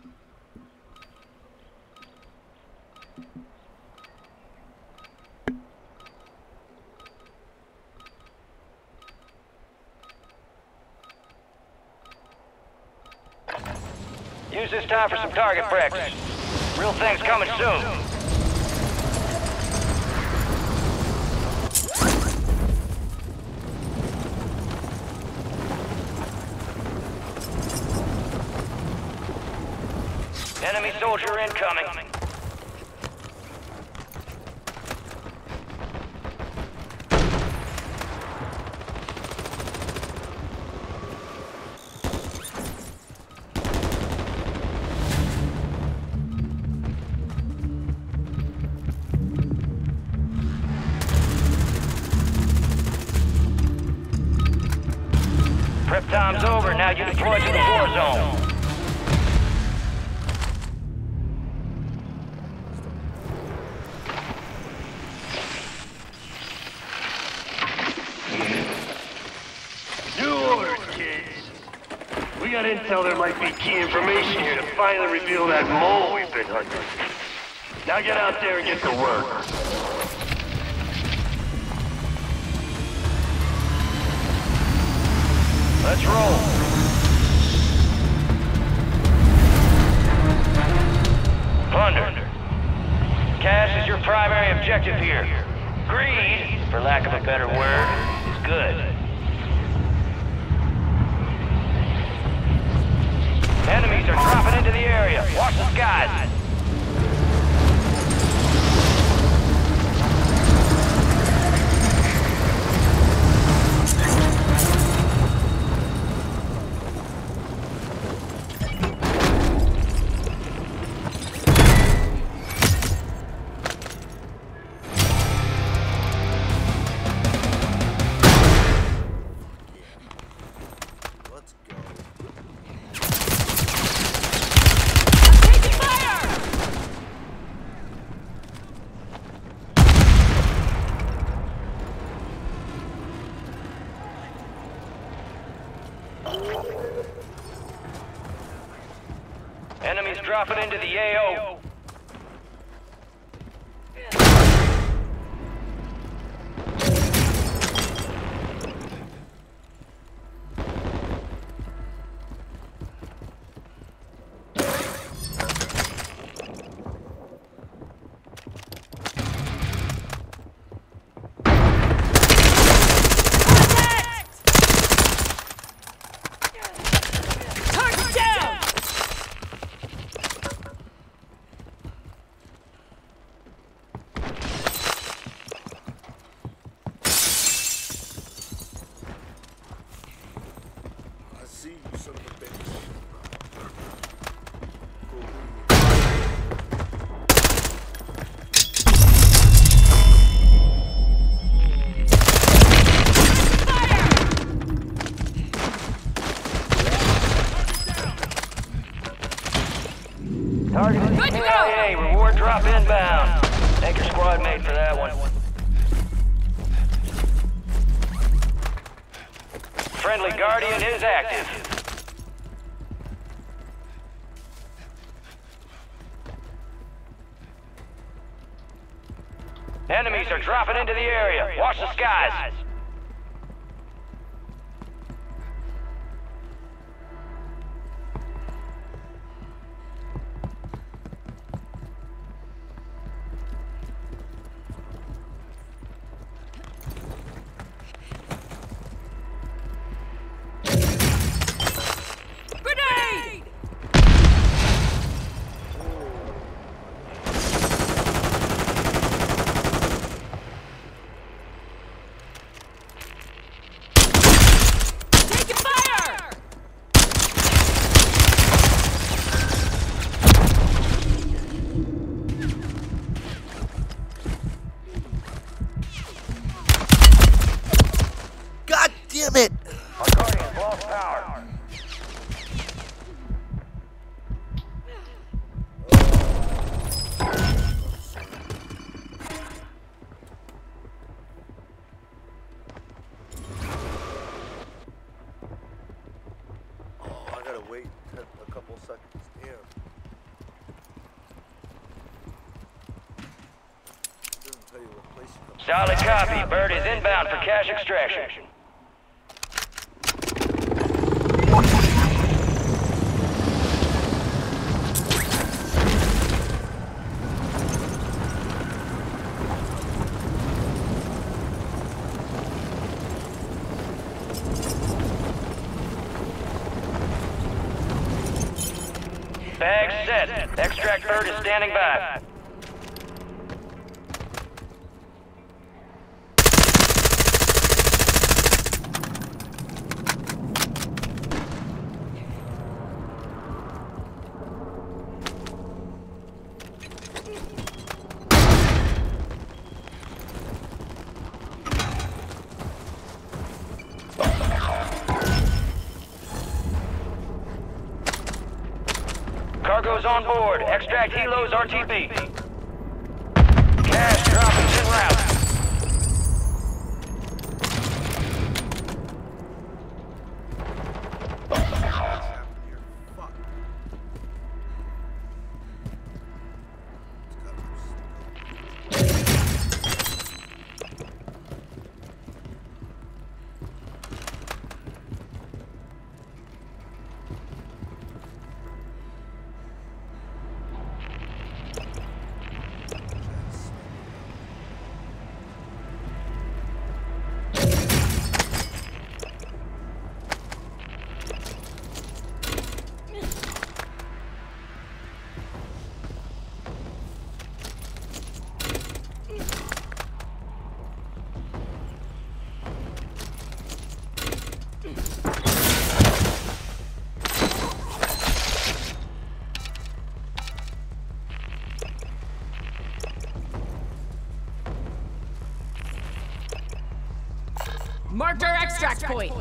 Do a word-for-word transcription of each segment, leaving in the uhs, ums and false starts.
Use this time for some target practice. Real things coming soon. Enemy soldier incoming. Prep time's over, now you deploy to the war zone. New orders, kids. We got intel there might be key information here to finally reveal that mole we've been hunting. Now get out there and get to work. Let's roll. Plunder. Cash is your primary objective here. Greed, for lack of a better word, is good. Enemies are dropping into the area. Watch the skies. Enemies dropping into the A O. Target is K I A. Reward drop inbound. Thank your squad mate for that one. Friendly Guardian is active. Enemies are dropping into the area. Watch the skies. Damn it! Our Guardian's lost power. Oh, I gotta wait a couple seconds. Damn. Solid copy. Bird is inbound for cash extraction. Bag set. Extract bird is standing by. Cargo's on board. Extract helos R T B. Cash dropping en route. Marked our extract point.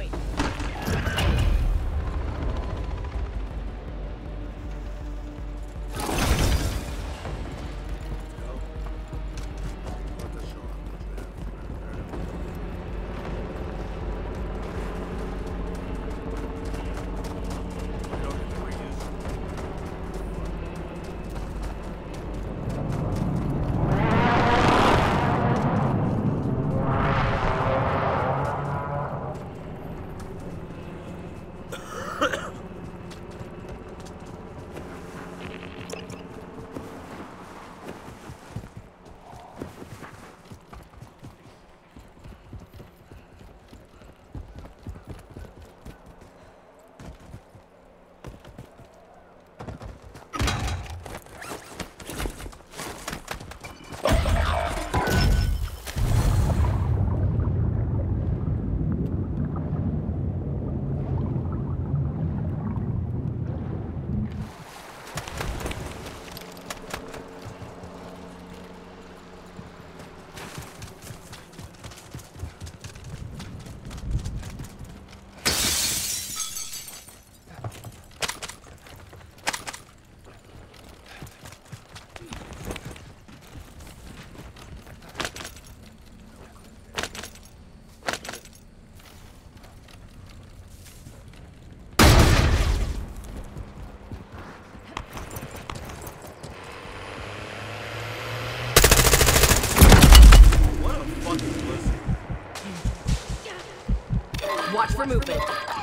Watch for movement.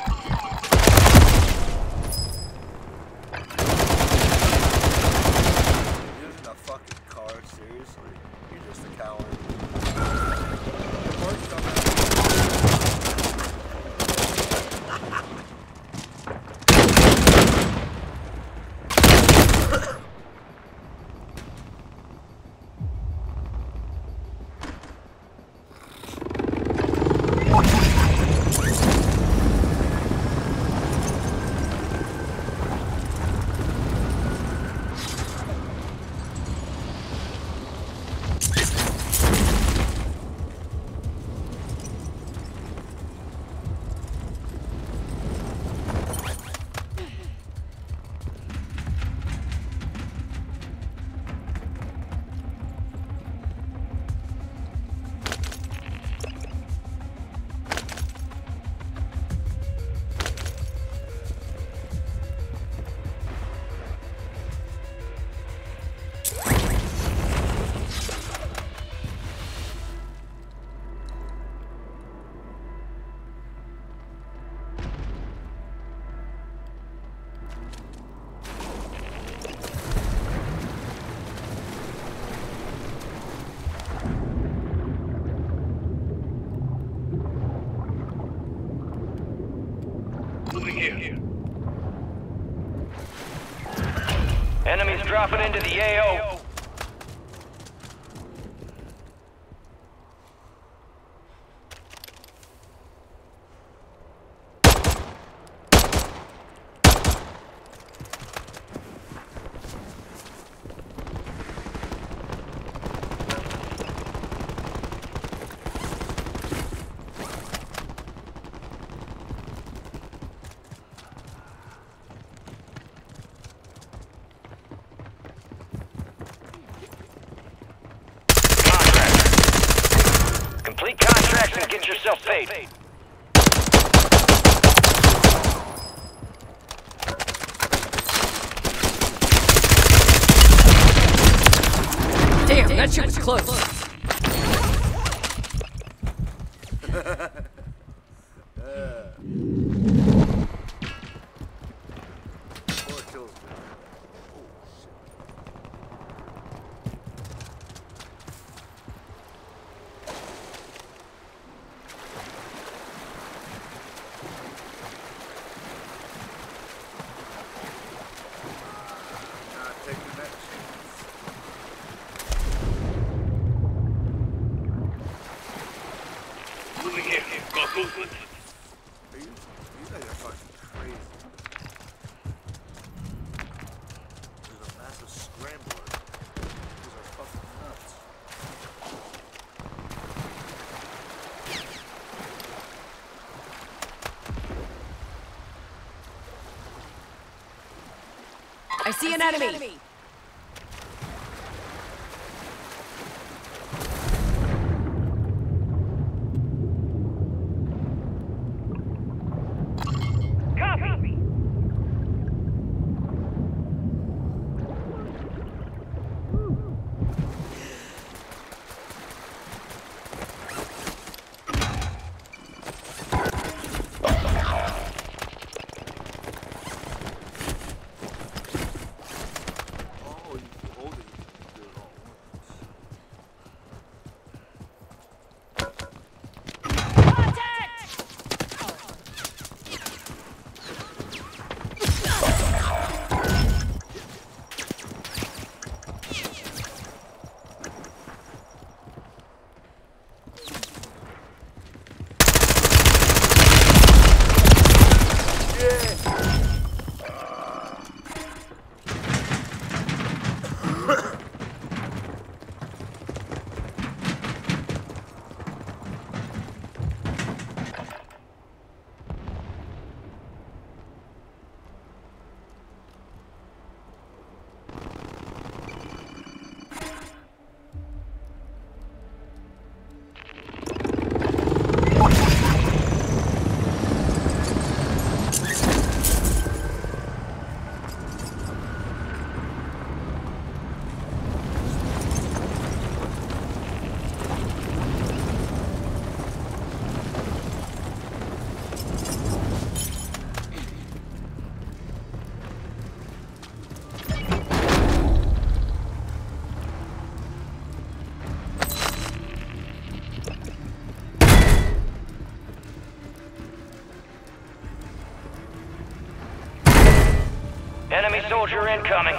Using a fucking car, seriously? You're just a coward. Enemies dropping into the A O. Complete contracts and get yourself paid. Damn, that shit was close. Four kills, man. Oh, shit. Not taking that chance. Moving here. Got movement. Are you, you guys are fucking crazy. There's a massive scrambler. These are fucking nuts. I see an enemy. Copy. Oh, you can hold it. You can do it all at once. Enemy soldier incoming.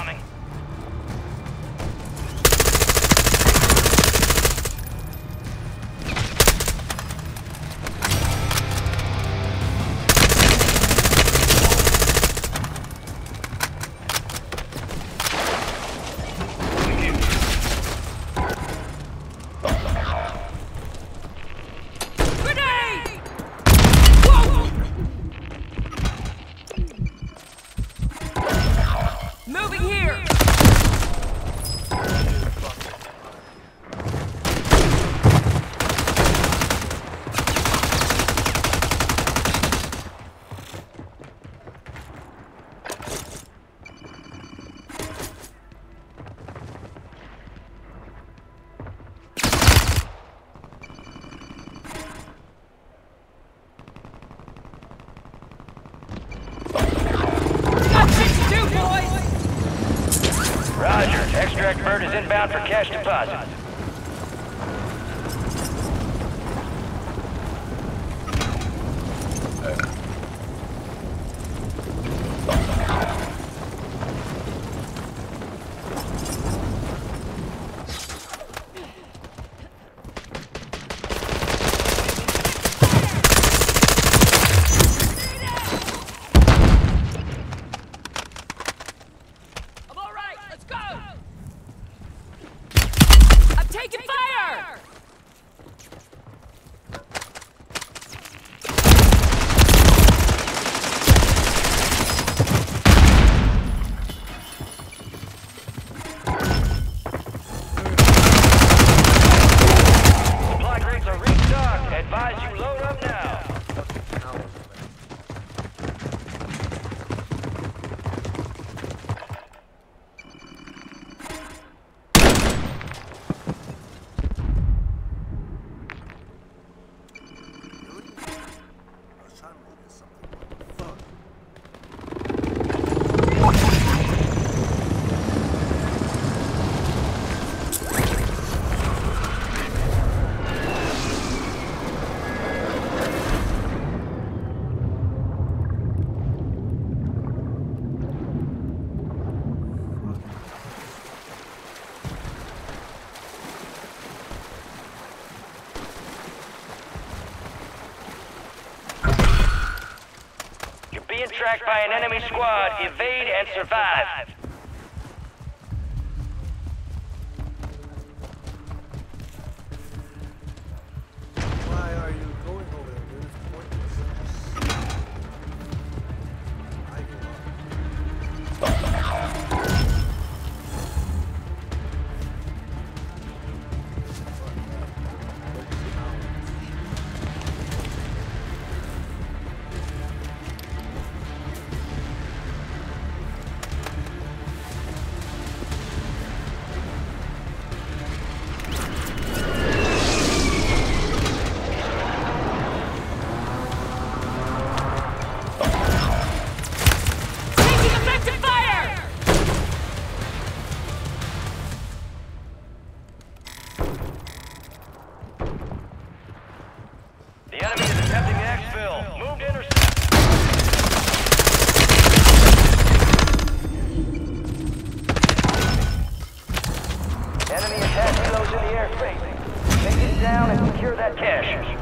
Grenade! Whoa! Moving here! Got shit to do, boys! Roger. Extract bird is inbound for cash deposit. taking fire! Supply crates are restocked. Advise you load up now. Being tracked by an enemy squad. Evade and survive. Why are you going over there, dude? It's pointless. I give Taking effective fire! The enemy is attempting to exfil. Move to intercept. Enemy attack kilos in the airspace. Take it down and secure that cache.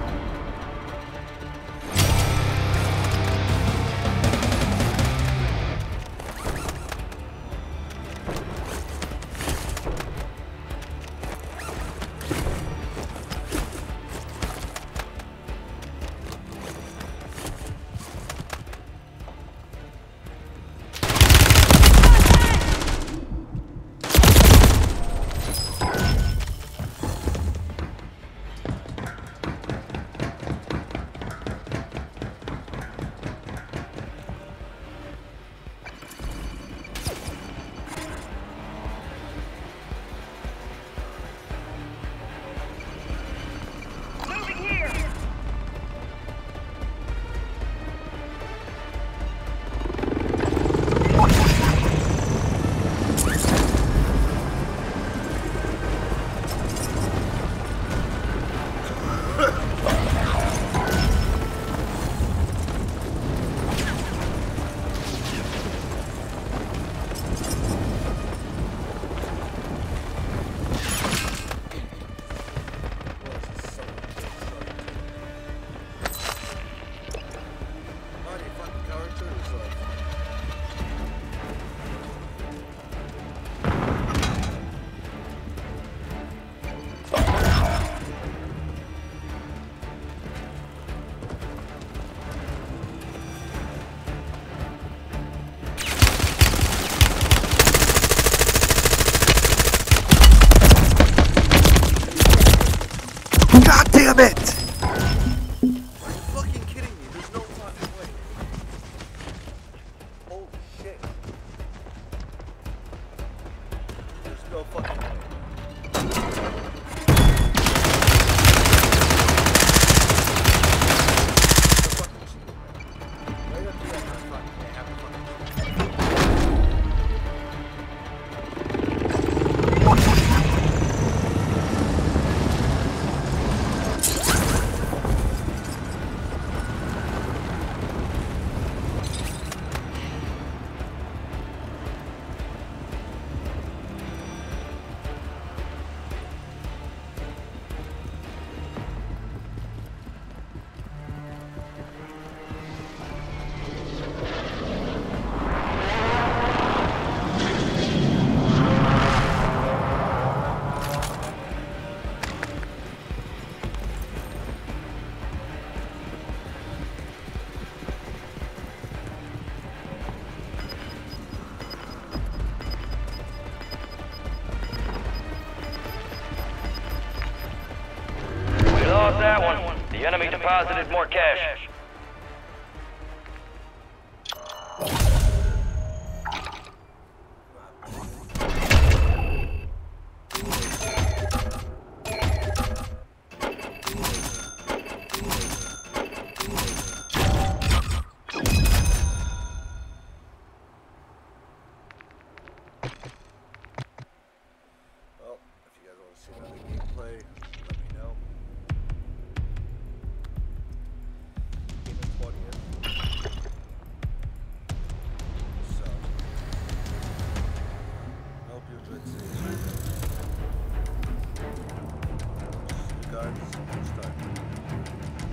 God damn it! Are you fucking kidding me? There's no fucking way. Holy shit. There's no fucking way. Right up here, I'm fucking can't have a fucking deposited more cash. Well, if you guys want to see another gameplay, let me know. Game of twentieth. So, I hope you enjoyed seeing it. See you guys next time.